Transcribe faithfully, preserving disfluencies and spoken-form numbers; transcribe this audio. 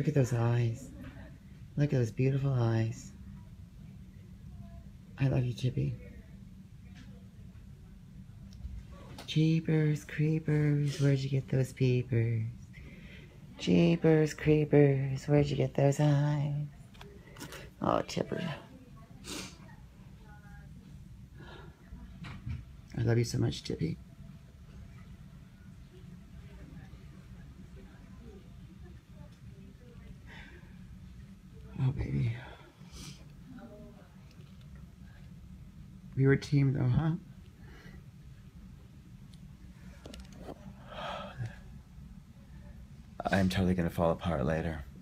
Look at those eyes. Look at those beautiful eyes. I love you, Tippi. Jeepers creepers, where'd you get those peepers? Jeepers creepers, where'd you get those eyes? Oh, Tippi. I love you so much, Tippi. Oh, baby. We were a team, though, huh? I'm totally gonna fall apart later.